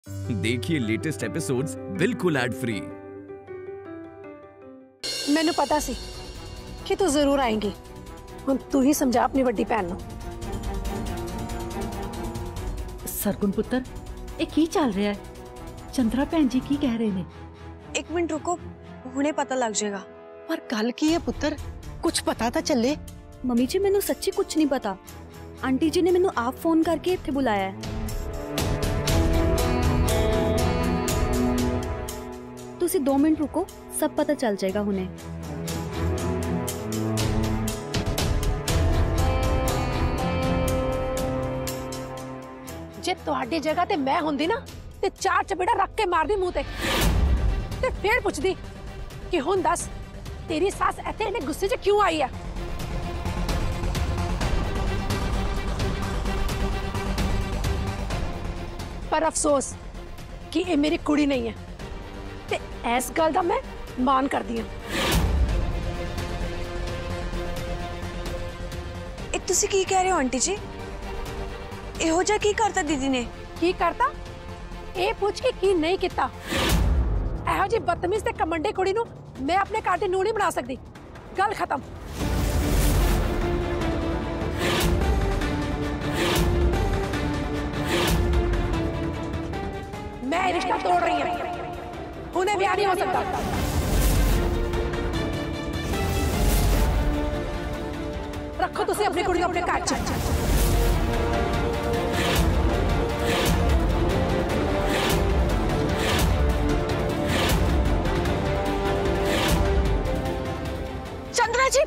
देखिए latest episodes बिल्कुल ad free. मैंने पता सी कि तू जरूर आएंगी। हुण तू ही समझा अपनी वड्डी भैन नूं। सरगुण पुत्र ये की चल रहा है? चंद्रा भैन जी की कह रहे ने? एक मिनट रुको, हुणे पता लग जाएगा। पर गल की है पुत्र, कुछ पता तो चले। मम्मी जी मैनू सच्ची कुछ नहीं पता। आंटी जी ने मैनू आप फोन करके इत्थे बुलाया है। तुसी 2 मिनट रुको, सब पता चल जाएगा हुणे। जे तुहाडी जगह ते मैं हुंदी ना ते 4 चपेड़ा रख के मारदी मुंह ते फिर पुछदी कि हुण दस तेरी सास इत्थे इन्ने गुस्से च क्यों आई है। पर अफसोस कि ये मेरी कुड़ी नहीं है ते इस गल दा मैं मान करदी हां। एक तुसी की कह रहे हो आंटी जी? इहो जा की करता दीदी ने? की करता ए पूछ के की नहीं किता। एहो जी बदतमीज ते कमंडे कुड़ी नूं मैं अपने घर दी नूं नहीं बना सकदी। गल खत्म। मैं रिश्ता तोड़ रही हूं। उन्हें ब्याह नहीं हो सकता। रखो तुसी अपनी कुड़ी अपने घर च। चंद्रा जी,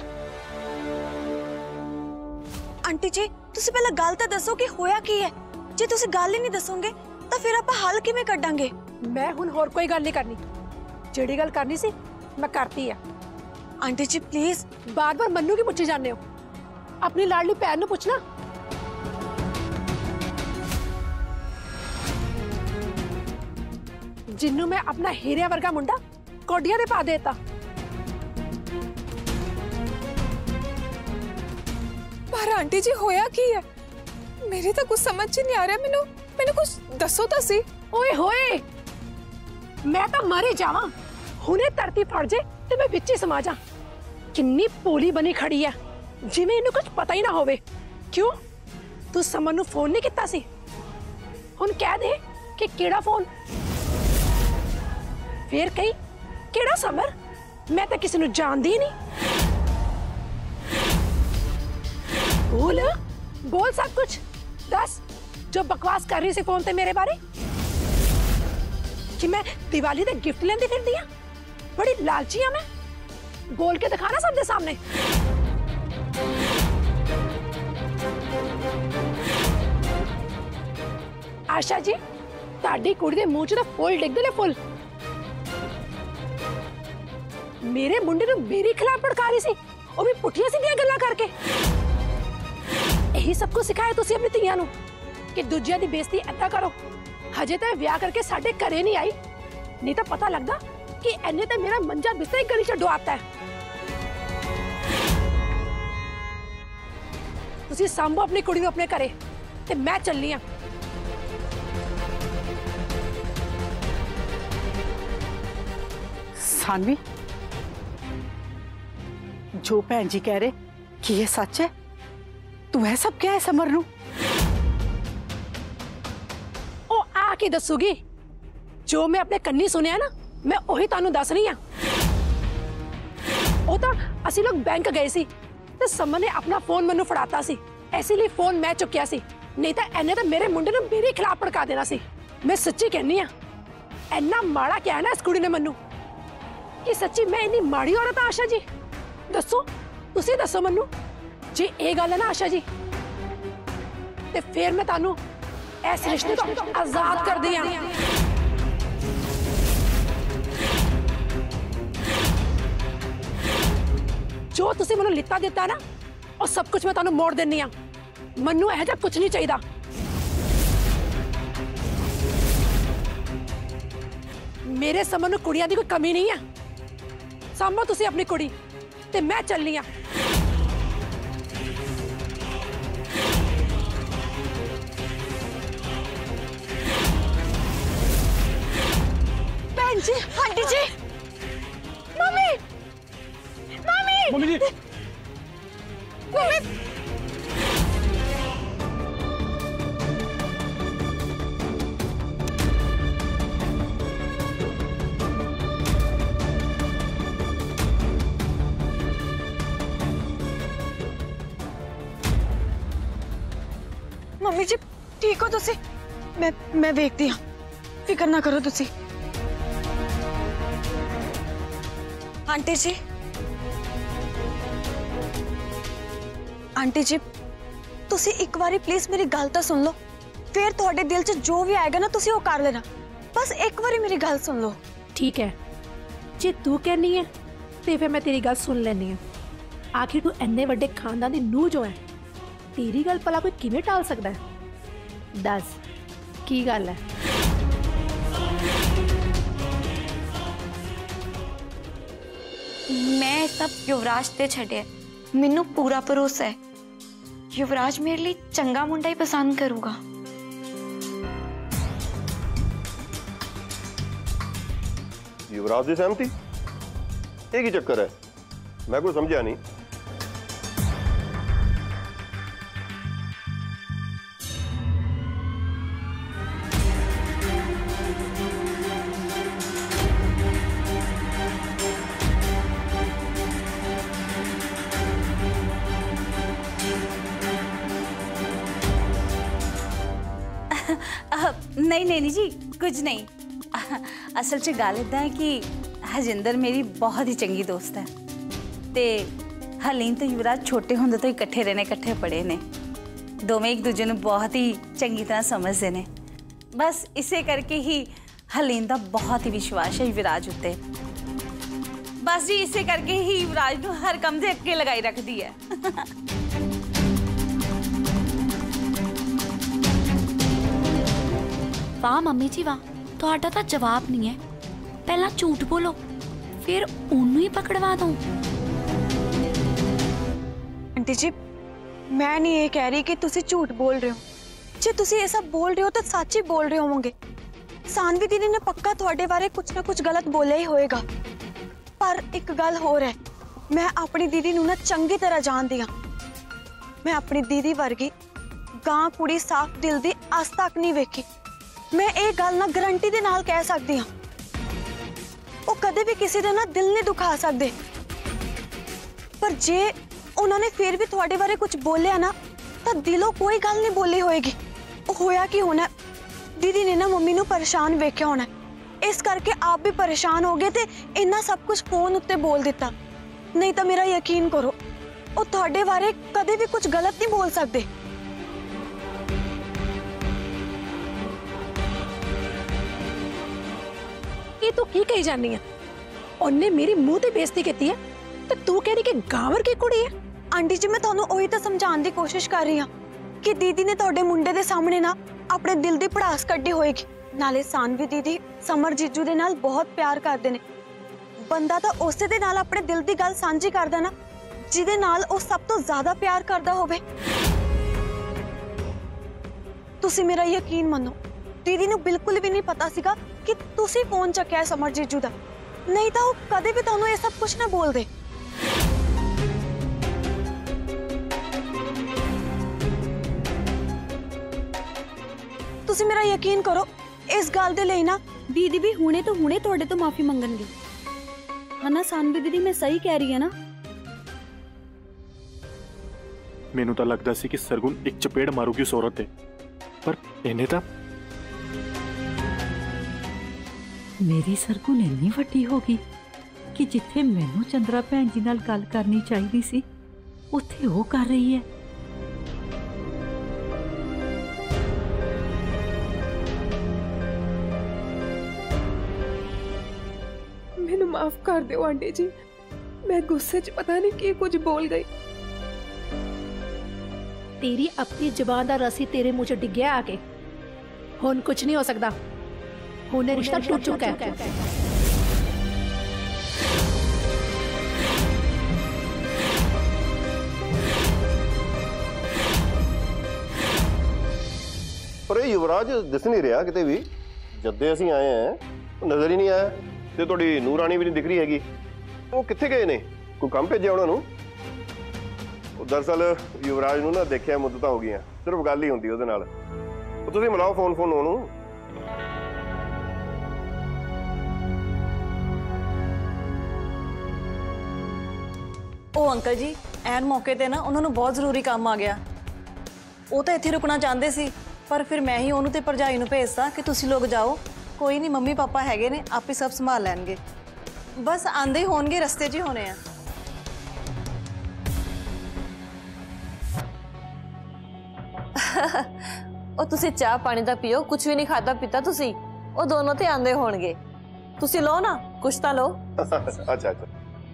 आंटी जी तुसी पहला गल तो दसो कि होया की है। जे तुसी गल ही नहीं दसोगे तो फिर आप हल किवें कड्डांगे? मैं हुण होर कोई गल नहीं करनी। जेड़ी गल करनी सी मैं करती है। आंटी जी प्लीज। बार बार मन्नू की पुछी जाने हो। अपनी लाडली भैन नूं पुछना। जिन्नू मैं अपना हीरे वर्गा मुंडा कोडिया दे पा देता। पर आंटी जी होया की है? मेरे तो कुछ समझ नहीं आ रहा। मैंने कुछ दसो तो सी। ओए होए, मैं तो मरे जावा। हुणे धरती फट जे ते मैं विच ही समा जा। किन्नी पोली बनी खड़ी है, जिवें इन्हू कुछ पता ही ना होवे। क्यों तू समन नू फोन नहीं किता सी? हुण कह दे कि केड़ा फोन। फिर कही केड़ा समर? मैं तो किसी नू जानदी ही नहीं। बोल बोल सब कुछ दस। जो बकवास कर रही सी फोन ते मेरे बारे कि मैं दिवाली दे गिफ्ट लेंदी फिरदी हां। बड़ी लालची हां मैं। बोल के दिखाना सब दे सामने। आशा जी ताड़ी कुड़ी दे मुंह च तां फुल डिगदे ने फुल। मेरे मुंडे नूं मेरे खिलाफ भड़का रही सी, वो भी पुठियां सीधियां गल्लां करके। यही सब कुछ सिखाया तुसी अपनी धीआं नूं कि दूजियां दी बेइज्जती ऐदा करो। हजे तो विआह करके साडे घरे नहीं आई, नहीं तो पता लगदा कि इन्ने तो मेरा मंजा बिस्तर ही गली च डुआता है। तुसी सांभो अपनी कुड़ी नूं अपने घरे ते मैं चलनी हां। सानवी, जो भैन जी कह रहे कि ये सच है? तू है सब क्या है समर नू? ओ आके दसूगी। जो मैं अपने कन्नी सुनिया ना मैं ओही तानू दस रही हां। ओ तां असी लोग बैंक गए सी ते समर ने अपना फोन मैनू फड़ाता सी, इसीलिए फोन मैं चुकिया सी। नहीं तो इन्हें तो मेरे मुंडे नूं मेरे खिलाफ भड़का देना सी। मैं सच्ची कहनी हां, इन्ना माड़ा क्या है ना इस कुड़ी ने मैनू कि सच्ची मैं इन्नी माड़ी औरत हां। आशा जी दसो, तुसी दसो मैनू जे ये गल है ना आशा जी ते फिर मैं तानू इस रिश्ते तो आजाद कर दी हां। जो तुसी मैनू लिता दिता ना और सब कुछ मैं तानू मोड़ देनी हां। मैनू यह जा कुछ नहीं चाहिए। मेरे समझ नूं कुड़ियां दी कोई कमी नहीं है। सांभो तुसी अपनी कुड़ी ते मैं चलनी हां। जी आंटी जी मम्मी मम्मी मम्मी जी मम्मी मम्मी जी ठीक हो तुसी मैं देखती हाँ फिक्र ना करो तुसी आंटी जी तुसी एक बारी प्लीज मेरी गल तो सुन लो फिर थोड़े दिल च जो भी आएगा ना तुसी वो कर लेना बस एक बारी मेरी गल सुन लो ठीक है जे तू कहनी है तो फिर मैं तेरी गल सुन लेनी है आखिर तू इन्ने वड्डे खानदान दी नूह जो है तेरी गल भला कोई किवें टाल सकता है दस की गल है मैं सब युवराज ते छड़े मैनू पूरा भरोसा है युवराज मेरे लिए चंगा मुंडा ही पसंद करूगा युवराज की सहमति एक ही चक्कर है मैं कोई समझा नहीं नहीं जी कुछ नहीं असल च गल इदा है कि हजिंदर मेरी बहुत ही चंगी दोस्त है ते हलीन तो युवराज छोटे होंदे तो इकट्ठे रहने इकट्ठे पढ़े ने दोवें एक दूजे नूं बहुत ही चंगी तरह समझते ने बस इसे करके ही हलीन का बहुत ही विश्वास है युवराज उत्ते बस जी इसे करके ही युवराज नूं हर काम दे अगे लगाई रखती है वाह मम्मी जी वाह तुहाडा तां जवाब नहीं है पहला झूठ बोलो फिर उन्नू ही पकड़वा दो आंटी जी मैं नहीं ये कह रही कि तुसी झूठ बोल रहे हो जे तुसी ये सब बोल रहे हो तो सच ही बोल रहे होवोगे सानवी दीदी ने पक्का थोड़े बारे कुछ ना कुछ गलत बोलिया ही होएगा पर एक गल होर है मैं अपनी दीदी नूं ना चंगी तरह जानदी हां मैं अपनी दीदी वर्गी गां कुड़ी साफ दिल दी आज तक नहीं वेखी मैं ये गल ना गारंटी दे नाल कह सकती हाँ वो कदे भी किसी दे ना दिल नहीं दुखा सकते पर जे उन्होंने फिर भी थोड़े बारे कुछ बोलिया ना तो दिलों कोई गल नहीं बोली होएगी होया कि होना दीदी ने ना मम्मी नूं परेशान वेख्या होना इस करके आप भी परेशान हो गए थे इन्ना सब कुछ फोन उत्ते बोल दिता नहीं तो मेरा यकीन करो वो थोड़े बारे कदे भी कुछ गलत नहीं बोल सकते तू की कही जानी है उन्हें मेरी मुंह ते बेइज्जती की है तो तू कह रही कि गांवर की कुड़ी है आंटी जी मैं थानू ओही तो समझाने की कोशिश कर रही हाँ कि दीदी ने तोड़े मुंडे दे सामने ना अपने दिल दी भड़ास कड्डी होएगी नाले सानवी दीदी समर जीजू दे नाल बहुत प्यार करदे ने बंदा तो उसे दे नाल अपने दिल दी गल सांझी करदा ना जिदे नाल ओ सब तो ज्यादा प्यार करदा होवे तुसी मेरा यकीन मनो दीदी नूं बिल्कुल भी नहीं पता सीगा कि तुसी फोन चक्या है समर जीजू दा नहीं तो कदे भी तुहानू ये सब कुछ ना बोल दे तुसी मेरा यकीन करो इस गल दे लई ना दीदी भी हुणे तो माफी मंगणगे है ना सानवी दीदी मैं सही कह रही है ना मैनू तो लगता सी कि सरगुन एक चपेड़ मारूगी उस औरत ते पर इन्हें तो मेरी सरगुन इन्नी वड्डी होगी कि जिथे मैनू चंद्रा भैन जी नाल गल करनी चाहिदी सी उत्थे वो कर रही है मैनू माफ कर दो आंटी जी मैं गुस्से च पता नहीं की कुछ बोल गई तेरी अपनी जुबान दा रसी तेरे मुंह च डिग्या आके हुन कुछ नहीं हो सकता हुन रिश्ता टूट चुका है पर ये युवराज दिस नहीं रहा किते भी जद्दे असीं आए हैं नजर ही नहीं आया ते थोड़ी नूरानी भी नहीं दिख रही हैगी। वो कित्थे गए ने? कोई काम भेजा उन्होंने? दरअसल युवराज नूं ना देखिया मुद्दतां हो गई, सिर्फ गल ही होंदी उहदे नाल। तुसीं मिलाओ फोन ओनू। ਉਹ ਅੰਕਲ ਜੀ ਐਨ ਮੌਕੇ ਤੇ ਨਾ ਉਹਨਾਂ ਨੂੰ ਬਹੁਤ ਜ਼ਰੂਰੀ ਕੰਮ ਆ ਗਿਆ। ਉਹ ਤਾਂ ਇੱਥੇ ਰੁਕਣਾ ਚਾਹੁੰਦੇ ਸੀ, ਪਰ ਫਿਰ ਮੈਂ ਹੀ ਉਹਨੂੰ ਤੇ ਭਰਜਾਈ ਨੂੰ ਭੇਜਤਾ ਕਿ ਤੁਸੀਂ ਲੋਕ ਜਾਓ, ਕੋਈ ਨਹੀਂ ਮੰਮੀ ਪਾਪਾ ਹੈਗੇ ਨੇ, ਆਪੇ ਸਭ ਸੰਭਾਲ ਲੈਣਗੇ। ਬਸ ਆਂਦੇ ਹੀ ਹੋਣਗੇ, ਰਸਤੇ 'ਚ ਹੀ ਹੋਣੇ ਆ। ਉਹ ਤੁਸੀਂ ਚਾਹ ਪਾਣੀ ਦਾ ਪੀਓ, ਕੁਝ ਵੀ ਨਹੀਂ ਖਾਦਾ ਪੀਤਾ ਤੁਸੀਂ। ਉਹ ਦੋਨੋਂ ਤੇ ਆਂਦੇ ਹੋਣਗੇ, ਤੁਸੀਂ ਲਓ ਨਾ, ਕੁਛ ਤਾਂ ਲਓ। अच्छा अच्छा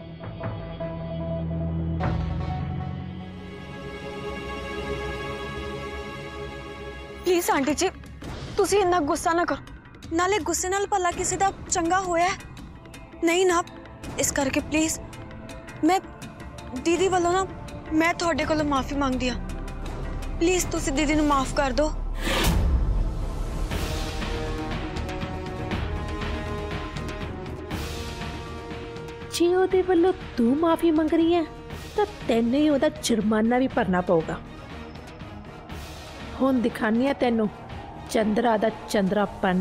प्लीज आंटी जी तुसी इन्ना गुस्सा ना करो, नाले गुस्से नाल भला किसी दा चंगा होया नहीं ना, इस करके प्लीज मैं दीदी वालों ना मैं थोड़े कोलों माफी मांगदी हां। प्लीज तुसी दीदी नूं माफ कर दो। जे ओदे वल्लों तू माफी मंग रही है तो तैनूं ही ओदा जुर्माना भी भरना पऊगा। हुण दिखानी है तैनूं चंद्रा दा चंद्रापन।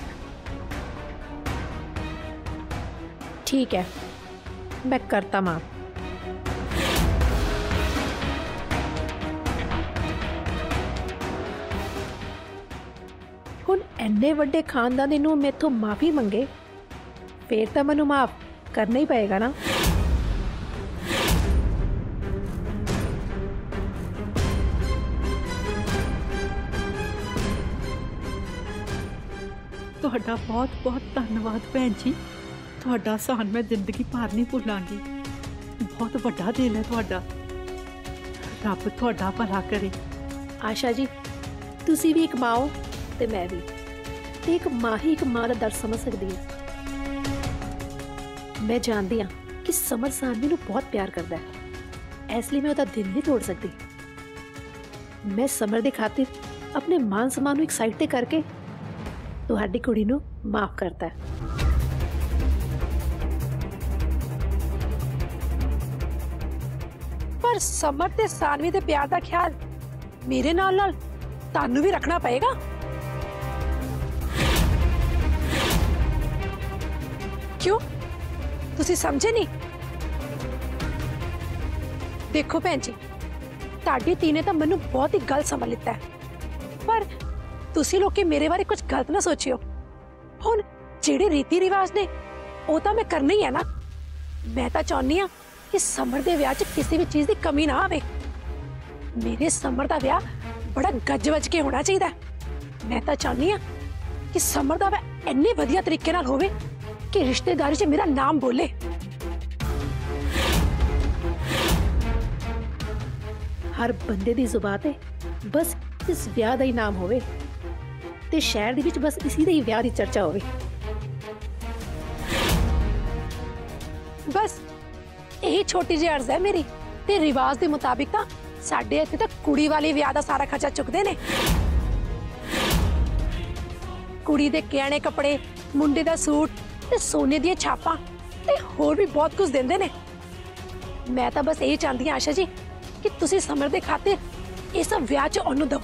ठीक है, मैं करता माफ। हुण इन्ने वड्डे खानदानी नूं मेथों माफी मंगे, फिर तो मैनूं माफ करना ही पड़ेगा ना। ਤੁਹਾਡਾ बहुत बहुत धन्यवाद भैन जी, ਤੁਹਾਡਾ ਸਾਨ मैं जिंदगी भर नहीं भुलांगी। बहुत ਵੱਡਾ दिल है ਤੁਹਾਡਾ, रब ਤੁਹਾਡਾ भला करे। आशा जी तुसी भी एक माँ हो ते मैं भी, ते एक माँ ही एक माँ का दर्द समझ सकती है। मैं जानती हाँ कि समर सानवी नूं बहुत प्यार करता है, इसलिए मैं उसका दिल नहीं तोड़ सकती। मैं समर दे खातिर अपने मान सम्मान नूं एक साइड ते करके तुहाडी कुड़ी नूं माफ करता है। पर समर ते सानवी दे प्यार दा ख्याल मेरे नाल नाल तानू भी रखना पएगा। क्यों तुसी समझे नहीं? देखो भैन जी ताड़ी धी ने तो मैनू बहुत ही गलत समझ लिता है, पर तुसी लोग मेरे बारे कुछ गलत ना सोचियो। हुण जेड़े रीति रिवाज ने वो तो मैं करना ही है ना। मैं तो चाहनी हाँ कि समर दे विआह च किसी भी चीज की कमी ना आवे। मेरे समर दा विआह बड़ा गज वज के होना चाहिए। मैं तो चाहनी हाँ कि समर दा विआह इन्ने वधिया तरीके नाल होवे कि रिश्तेदारी च मेरा नाम बोले। हर बंदे दी जुबान ते बस इस विआह दा ही नाम होवे ते शहर दे विच बस इसी दे ही विआह दी चर्चा होवे। बस यही छोटी जी अर्ज है मेरी, ते रिवाज के मुताबिक तो साडे इत्थे तां कुड़ी वाले विआह दा सारा खर्चा चुकदे ने। कुड़ी दे गहने कपड़े, मुंडे दा सूट ते सोने दी छापां ते होर भी बहुत कुछ देंदे ने। मैं तो बस यही चाहती हूं आशा जी कि तुसी समर दे खातिर ये सब विआह च ओनू दवो।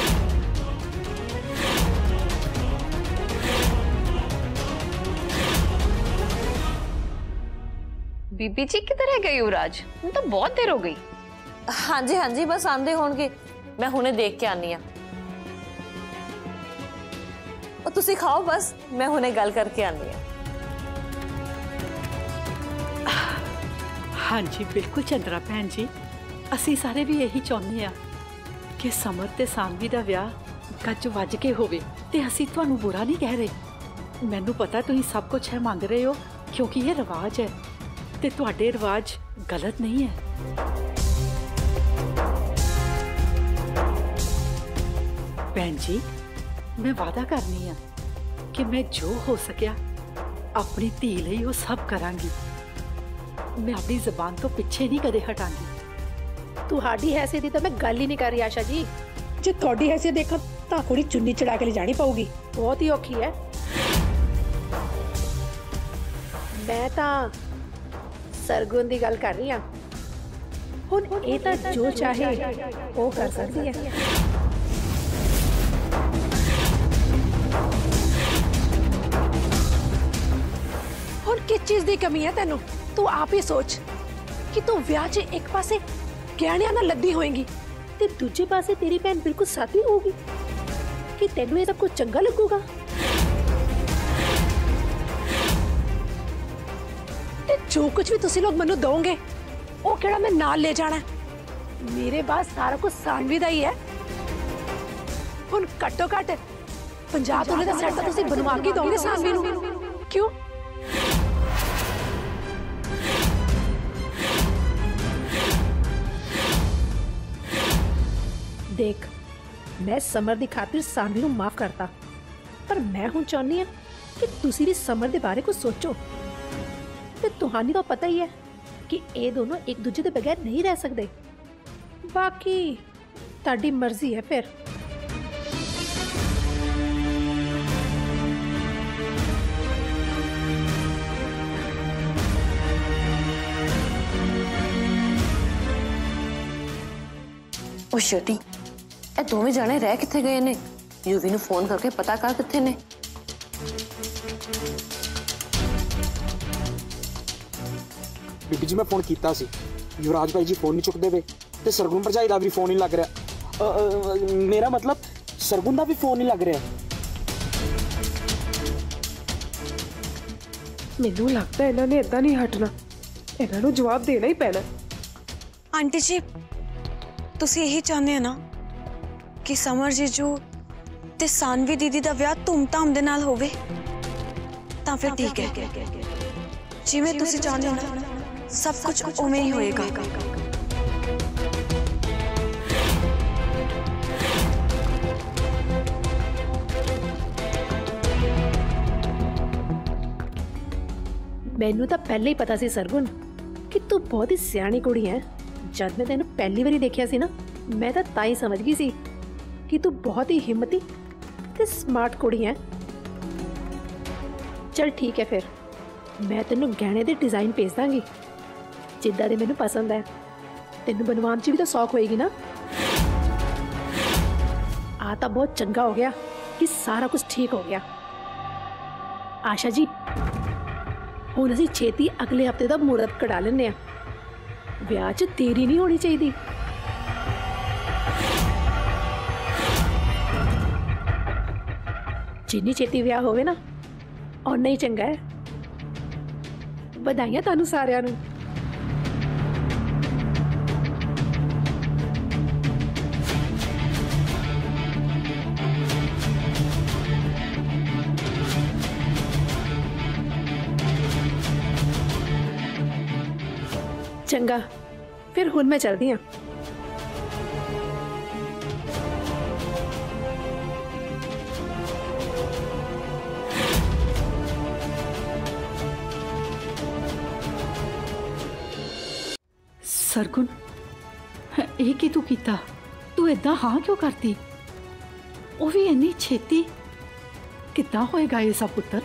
बीबी जी किधर है गए युवराज? तो बहुत देर हो गई। हाँ जी बस आंदे होंगे, मैं हुणे देख के आनी। तुसी खाओ बस, मैं हुणे गल करके आनी। हाँ जी बिल्कुल चंद्रा भैन जी, असी सारे भी यही चाहते हैं कि समर ते सानवी दा विआह गज वज के होवे ते असी तुहानू बुरा नहीं कह रहे। मैनू पता तुसीं सब कुछ है मंग रहे हो क्योंकि ये रिवाज है ते तुहाडे रिवाज गलत नहीं है। भैन जी मैं वादा करनी है कि मैं जो हो सकिया अपनी धी लई वो सब करांगी। मैं अपनी जबान तो पीछे नहीं कदे हटांगी। तुहाडी हैसियत तो मैं गल ही नहीं कर रही आशा जी। जे तुहाडी हैसियत देखा तो कुड़ी चुन्नी चढ़ा के ले जानी पऊगी, बहुत ही औखी है। मैं ਤਾਂ ਸਰਗੁਣ ਦੀ ਗੱਲ ਕਰ ਰਹੀ ਹਾਂ। ਹੁਣ ਇਹ ਤਾਂ ਜੋ ਚਾਹੇ ਉਹ ਕਰ ਸਕਦੀ ਹੈ। ਹੁਣ ਕਿਸ ਚੀਜ਼ ਦੀ ਕਮੀ ਹੈ ਤੈਨੂੰ? ਤੂੰ ਆਪ ਹੀ ਸੋਚ ਕਿ ਤੂੰ ਵਿਆਹ 'ਚ ਇੱਕ ਪਾਸੇ ਗਹਿਣਿਆਂ ਨਾਲ ਲੱਦੀ ਹੋਏਗੀ ਤੇ ਦੂਜੇ ਪਾਸੇ ਤੇਰੀ ਭੈਣ ਬਿਲਕੁਲ ਸਾਦੀ ਹੋਊਗੀ। ਕਿ ਤੈਨੂੰ ਇਹ ਸਭ ਕੁਝ ਚੰਗਾ ਲੱਗੂਗਾ? ਤੇ ਜੋ ਕੁਝ ਵੀ ਤੁਸੀਂ ਲੋਕ ਮੈਨੂੰ ਦੋਗੇ ਉਹ ਕਿਹੜਾ ਮੈਂ ਨਾਲ ਲੈ ਜਾਣਾ? ਮੇਰੇ ਬਾਅਦ ਸਾਰਾ ਕੁਝ ਸਾਨਵੀ ਦਾ ਹੀ ਹੈ। ਹੁਣ ਘੱਟੋ ਘੱਟ 50 ਤੋਲੇ ਦਾ ਸੈੱਟ ਤਾਂ ਤੁਸੀਂ ਬਣਵਾ ਕੇ ਦੋਗੇ ਸਾਨਵੀ ਨੂੰ। ਕਿਉਂ? देख, मैं समर की खातिर सानवी नूं माफ करता, पर मैं हुण चाहुंदी हां कि तुसीं भी समर दे बारे कुछ सोचो। ते तुहानूं तां पता ही है कि ये दोनों एक दूजे के बगैर नहीं रह सकते। बाकी तुहाडी मर्जी है फिर। ओ शटी, ਇਹ ਦੋਵੇਂ ਜਾਣੇ ਰਹਿ ਕਿੱਥੇ ਗਏ ਨੇ? ਯੂਵੀ ਨੂੰ ਫੋਨ ਕਰਕੇ ਪਤਾ ਕਰ ਕਿੱਥੇ ਨੇ। ਬੀਬੀ ਜੀ ਮੈਂ ਫੋਨ ਕੀਤਾ ਸੀ, ਯੁਵਰਾਜ ਭਾਈ ਜੀ ਫੋਨ ਨਹੀਂ ਚੁੱਕਦੇ ਵੇ ਤੇ ਸਰਗੁਣ ਭਰਜਾਈ ਦਾ ਵੀ ਫੋਨ ਨਹੀਂ ਲੱਗ ਰਿਹਾ। ਮੇਰਾ ਮਤਲਬ ਸਰਗੁਣ ਦਾ ਵੀ ਫੋਨ ਨਹੀਂ ਲੱਗ ਰਿਹਾ। ਮੈਨੂੰ ਲੱਗਦਾ ਇਹਨਾਂ ਨੇ ਇਦਾਂ ਨਹੀਂ ਹਟਣਾ, ਇਹਨਾਂ ਨੂੰ ਜਵਾਬ ਦੇਣਾ ਹੀ ਪੈਣਾ। ਆਂਟੀ ਜੀ ਤੁਸੀਂ ਇਹੀ ਚਾਹੁੰਦੇ ਹੋ ਨਾ कि समर जीजू ते सानवी दीदी दा विआह धूमधाम दे नाल होवे? तां फिर ठीक है, जिवें तुसीं चाहुंदे हो ना सब कुछ उवें ही होएगा। मैनू तो पहले ही पता सी सरगुण कि तू बहुत ही सियाणी कुड़ी है। जब मैं तेनू पहली बारी देखिया सी ना, मैं तो ताई समझ गई सी कि तू बहुत ही हिम्मती ते स्मार्ट कुड़ी है। चल ठीक है, फिर मैं तेनू गहने दे डिजाइन भेज दांगी जिद्दां दे मैनू पसंद है। तेनू बनवान च भी तो शौक होएगी ना। आ तो बहुत चंगा हो गया कि सारा कुछ ठीक हो गया। आशा जी हुण असीं छेती अगले हफ्ते दा मुहूर्त कढा लैंदे आ। विआह च देरी नहीं होनी चाहिए। जिन्नी छेती विआह होवे ना उन्ना ही चंगा है। बधाइयां तुहानू सारिआं नू। चंगा, फिर हुण मैं चलदी हां। सरगुण ये की तू कीता? तू इदा हाँ क्यों करती? वो भी इन्नी छेती कितना होएगा ये सब पुत्र?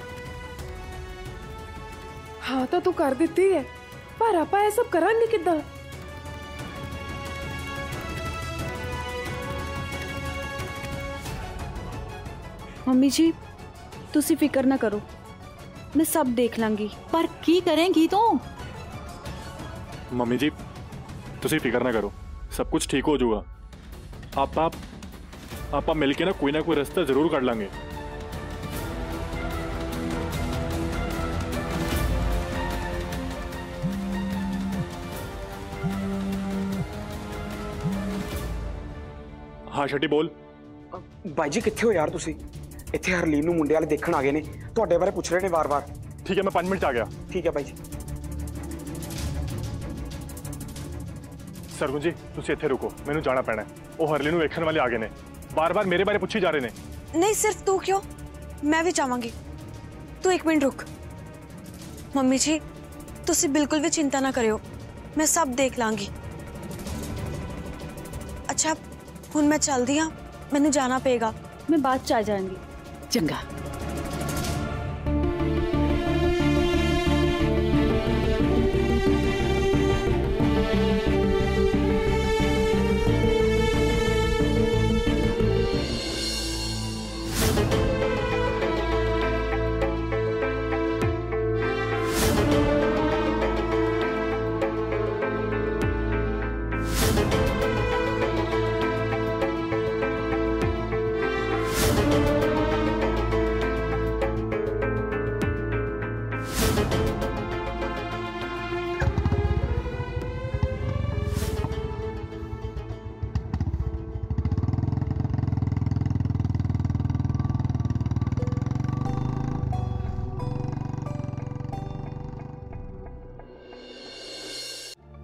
हाँ तो तू कर देती है, पर आपा ये सब करांगे किदा? मम्मी जी तुसी फिक्र ना करो, मैं सब देख लांगी। पर की करेंगी तू? मम्मी जी तुसी फिक्र ना करो, सब कुछ ठीक हो जाऊगा। आप मिलके ना कोई रास्ता जरूर कर लांगे। हाँ छटी बोल। भाई जी कित्थे हो यार तुसी? इत्थे हरलीन नूं मुंडे वाले देखण आ गए ने, तुहाडे बारे पुछ रहे ने बार बार। ठीक है मैं 5 मिनट आ गया। ठीक है भाई जी। सरगुण जी तुसी इत्थे रुको, मैनू जाना पैना है। वो हरलीन नूं वेखण वाले आ गए ने, बार बार मेरे बारे पूछी जा रहे ने। नहीं सिर्फ तू क्यों, मैं भी चाहांगी। तू एक मिनट रुक। मम्मी जी तुसी बिल्कुल भी चिंता ना करियो, मैं सब देख लांगी। अच्छा हुण मैं चलदी हां, मैनू जाना पेगा। मैं बाद च आ जाऊंगी। चंगा।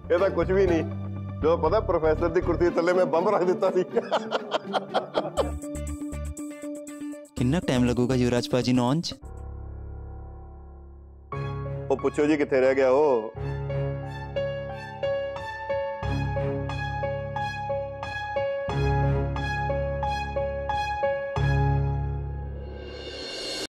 ਇਹ ਤਾਂ ਕੁਝ ਵੀ ਨਹੀਂ। जो पता प्रोफेसर की कुर्सी थले मैं बंब रख दिता सी। कितना टाइम लगेगा युवराज पाजी नॉन च? ओ पूछो जी किथे रह गया हो।